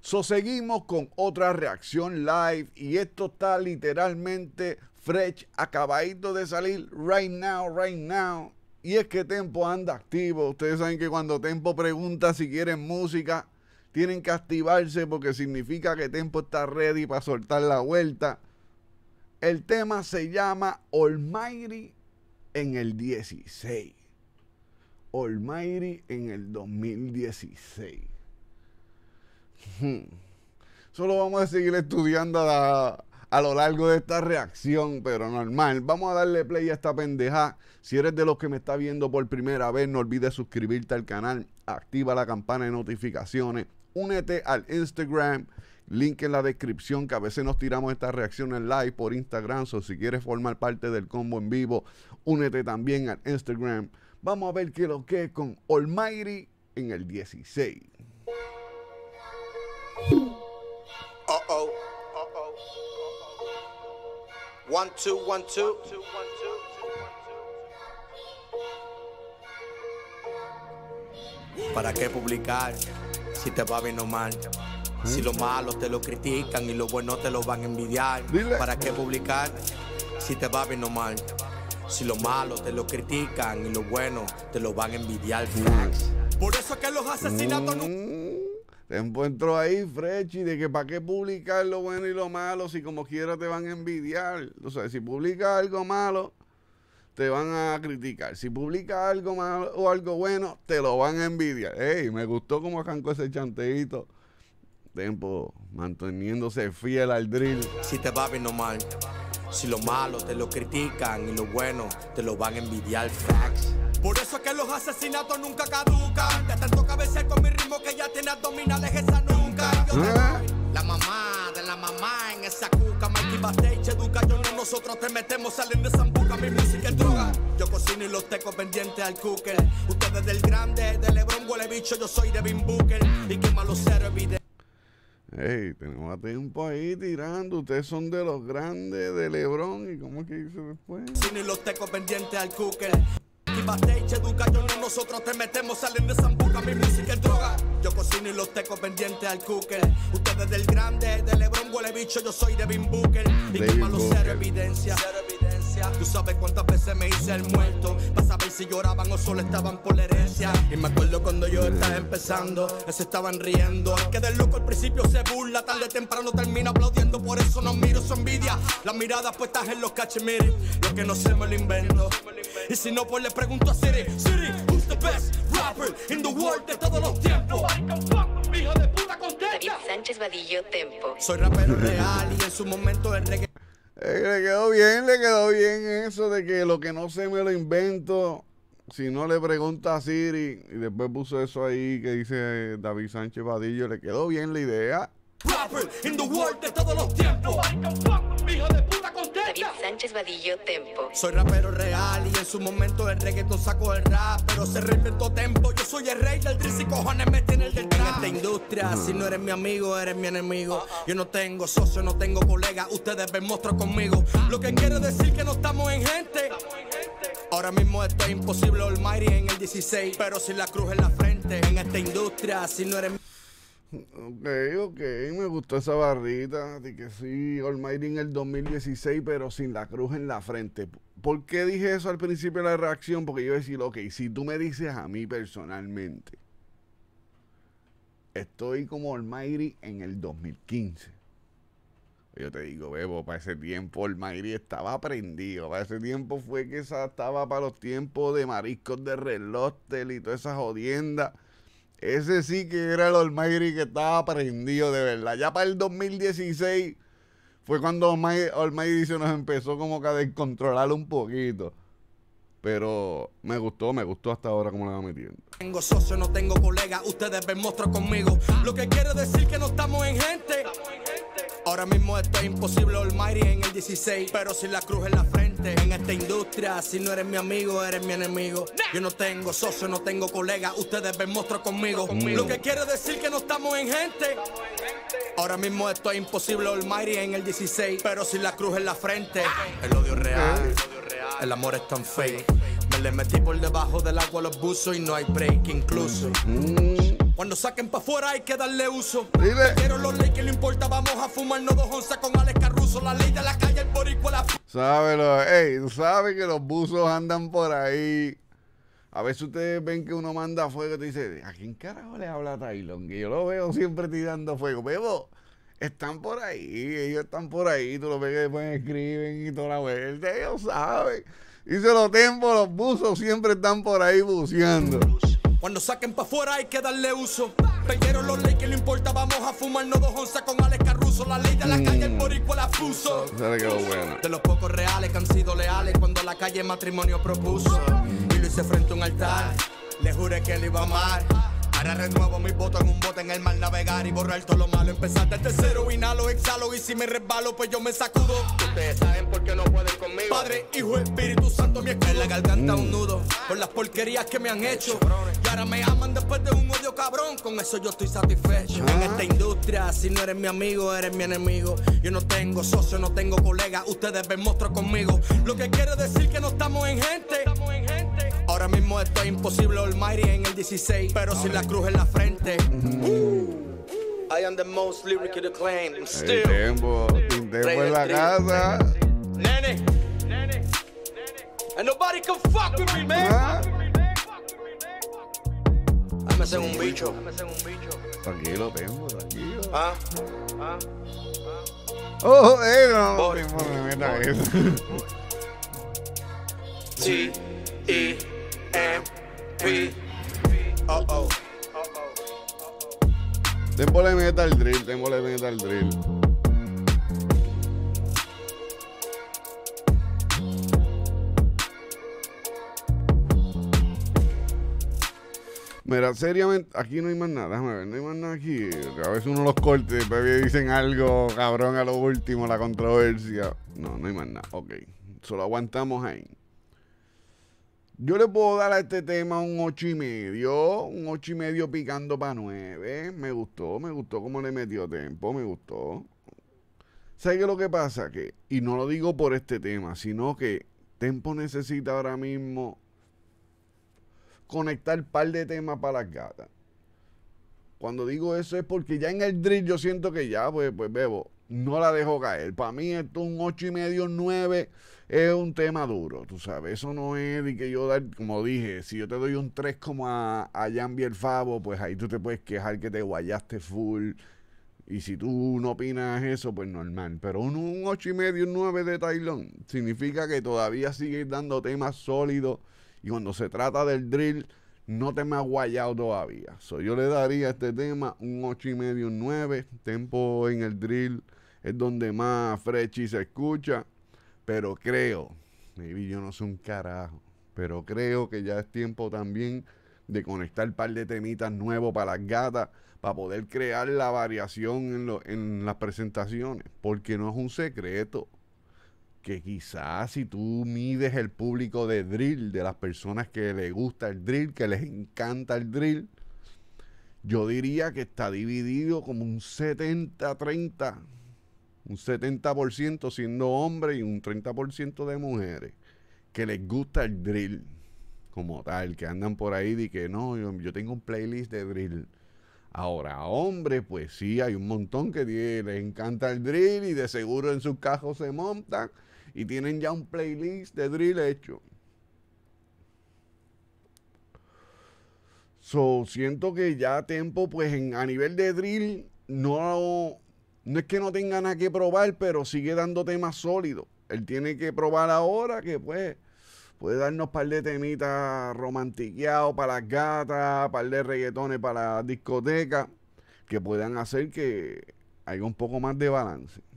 Seguimos con otra reacción live y esto está literalmente fresh, acabadito de salir right now. Y es que Tempo anda activo. Ustedes saben que cuando Tempo pregunta si quieren música, tienen que activarse porque significa que Tempo está ready para soltar la vuelta. El tema se llama Almighty en el 16. Almighty en el 2016. Solo vamos a seguir estudiando a lo largo de esta reacción, pero normal. Vamos a darle play a esta pendeja. Si eres de los que me está viendo por primera vez, no olvides suscribirte al canal, activa la campana de notificaciones, únete al Instagram, link en la descripción, que a veces nos tiramos estas reacciones live por Instagram. Si quieres formar parte del combo en vivo, únete también al Instagram. Vamos a ver qué lo que es con Almighty en el 16. Uh-oh. 1, 2, 1, 2. ¿Para qué publicar si te va bien o mal? Si lo malo te lo critican y lo bueno te lo van a envidiar. ¿Para qué publicar si te va bien o mal? Si lo malo te lo critican y lo bueno te lo van a envidiar. Por eso es que los asesinatos no... Tempo entró ahí, Frechi, de que para qué publicar lo bueno y lo malo si como quiera te van a envidiar. O sea, si publicas algo malo, te van a criticar. Si publicas algo malo o algo bueno, te lo van a envidiar. Ey, me gustó cómo arrancó ese chanteíto. Tempo manteniéndose fiel al drill. Si te va bien o mal, si lo malo te lo critican y lo bueno te lo van a envidiar. Facts. Por eso es que los asesinatos nunca caducan. De tanto cabecear con mi ritmo que ya tiene abdominales, esa nunca. Yo te doy la mamá de la mamá en esa cuca. Mikey Backstage educa, yo no, nosotros te metemos, salen de Zambuca. Mi música es droga. Yo cocino y los tecos pendientes al cooker. Ustedes del grande, de Lebron huele bicho, yo soy de Devin Booker. Y quema los cero evidente. Hey, tenemos a Tempo ahí tirando. Ustedes son de los grandes, de Lebron. ¿Y cómo es que dice después? Cocino y los tecos pendientes al cooker. Backstage educa, yo no, nosotros te metemos, salen de Zambuca, mi música es droga. Yo cocino y los tecos pendientes al cooker. Ustedes del grande, de Lebron huele bicho, yo soy Devin Booker. Y quema los cero evidencia. Tú sabes cuántas veces me hice el muerto para saber si lloraban o solo estaban por la herencia. Y me acuerdo cuando yo estaba empezando, se estaban riendo. El que del loco al principio se burla, tarde o temprano termina aplaudiendo. Por eso no miro su envidia, las miradas puestas en los cachemiris. Lo que no sé me lo invento. Y si no, pues le pregunto a Siri, who's the best rapper in the world de todos los tiempos? Hijo de puta contenta. David Sánchez Vadillo, Tempo. Soy rapero real y en su momento el reggae. Le quedó bien eso de que lo que no sé me lo invento. Si no, le pregunta a Siri. Y después puso eso ahí que dice David Sánchez Vadillo. Le quedó bien la idea. Rapper in the world de todos los tiempos. Hijo de puta contenta. David Sánchez Vadillo, Tempo. Soy rapero real y en su momento el reggaeton sacó el rap, pero se reinventó Tempo. Yo soy el rey del drill y cojones me tiene el del trap. En esta industria, si no eres mi amigo, eres mi enemigo. Yo no tengo socio, no tengo colega, ustedes ven monstruos conmigo. Lo que quiere decir que no estamos en gente. Ahora mismo esto es imposible, Almighty en el 16, pero sin la cruz en la frente. En esta industria, si no eres mi... Ok, me gustó esa barrita de que sí, Almighty en el 2016, pero sin la cruz en la frente. ¿Por qué dije eso al principio de la reacción? Porque yo decía, ok, si tú me dices a mí personalmente, estoy como Almighty en el 2015. Yo te digo, Bebo, para ese tiempo Almighty estaba prendido. Para ese tiempo fue que esa estaba para los tiempos de mariscos de reloj y toda esa jodienda. Ese sí que era el Almighty que estaba prendido de verdad. Ya para el 2016 fue cuando Almighty se nos empezó como que a descontrolar un poquito. Pero me gustó hasta ahora como le va metiendo. Tengo socio, no tengo colega, ustedes ven monstruos conmigo. Lo que quiere decir que no estamos en gente. Ahora mismo esto es imposible, Almighty en el 16, pero sin la cruz en la frente. En esta industria, si no eres mi amigo, eres mi enemigo. Yo no tengo socio, no tengo colega, ustedes ven monstruos conmigo. Lo que quiere decir que no estamos en gente. Ahora mismo esto es imposible, Almighty en el 16, pero sin la cruz en la frente. El odio real, el amor es tan fake. Me le metí por debajo del agua a los buzos y no hay break incluso. Cuando saquen pa' fuera hay que darle uso. Dile. Quiero los leyes que no importa, vamos a fumarnos 2 onzas con Alex Caruso. La ley de la calle, el boricua, la Tú sabes que los buzos andan por ahí. A veces ustedes ven que uno manda fuego y te dice, ¿a quién carajo le habla Tylon? Que yo lo veo siempre tirando fuego. Bebo, están por ahí, ellos están por ahí. Tú lo ves que después escriben y toda la vuelta. Ellos saben. Y se lo tempo, los buzos siempre están por ahí buceando. Cuando saquen pa' fuera hay que darle uso. Quiero los leyes que no importa, vamos a fumarnos 2 onzas con Alex Caruso. La ley de la calle, el boricua, la fuso. Se le quedó bueno. De los pocos reales que han sido leales cuando la calle matrimonio propuso. Y lo hice frente a un altar, le juré que le iba a amar. Ahora renuevo mis votos en un bote en el mar, navegar y borrar todo lo malo. Empezar desde cero, inhalo, exhalo y si me resbalo pues yo me sacudo. Ustedes saben por qué no pueden conmigo. Padre, Hijo, Espíritu Santo, mi escudo. En la garganta un nudo por las porquerías que me han hecho. Y ahora me aman después de un odio cabrón, con eso yo estoy satisfecho. En esta industria, si no eres mi amigo, eres mi enemigo. Yo no tengo socio, no tengo colega, ustedes ven monstruos conmigo. Lo que quiere decir que no estamos en gente. Ahora mismo esto es imposible, Almighty en el 16, pero sin la cruz en la frente. I am the most lyrically acclaimed. Still. Tempo en la casa. Nene. And nobody can fuck with me, man. Ah. Me hacen un bicho. Tranquilo, Tempo, tranquilo. Ah. Oh, no, Por- Tempo, no me meta eso. T-E-M-P. Oh. Tempo le meta el drill. Mira, seriamente, aquí no hay más nada, déjame ver, no hay más nada aquí. A veces uno los corta y después dicen algo cabrón a lo último, la controversia. No hay más nada, ok. Solo aguantamos ahí. Yo le puedo dar a este tema un 8.5 picando para 9. Me gustó cómo le metió Tempo, me gustó. ¿Sabes qué es lo que pasa? Y no lo digo por este tema, sino que Tempo necesita ahora mismo conectar un par de temas para las gatas. Cuando digo eso es porque ya en el drill yo siento que ya, pues Bebo, no la dejo caer. Para mí esto un 8.5, 9 es un tema duro, tú sabes. Eso no es de que yo dar, como dije, si yo te doy un 3 como a Jambi el Favo, pues ahí tú te puedes quejar que te guayaste full. Y si tú no opinas eso, pues normal. Pero un 8.5, un 9 de Tylon significa que todavía sigues dando temas sólidos. Y cuando se trata del drill, no te me has guayado todavía. Yo le daría a este tema un 8.5, un 9. Tempo en el drill es donde más Frechi se escucha. Pero creo, maybe yo no soy un carajo, pero creo que ya es tiempo también de conectar un par de temitas nuevos para las gatas, para poder crear la variación en las presentaciones. Porque no es un secreto que quizás si tú mides el público de drill, de las personas que les gusta el drill, que les encanta el drill, yo diría que está dividido como un 70-30, un 70% siendo hombres y un 30% de mujeres que les gusta el drill como tal, que andan por ahí y que no, yo tengo un playlist de drill. Ahora, hombres, pues sí, hay un montón que les encanta el drill y de seguro en sus cajos se montan y tienen ya un playlist de drill hecho. Siento que ya Tempo, pues a nivel de drill, no es que no tenga nada que probar, pero sigue dando temas sólidos. Él tiene que probar ahora que pues puede darnos un par de temitas romantiqueados para las gatas, un par de reggaetones para la discoteca, que puedan hacer que haya un poco más de balance.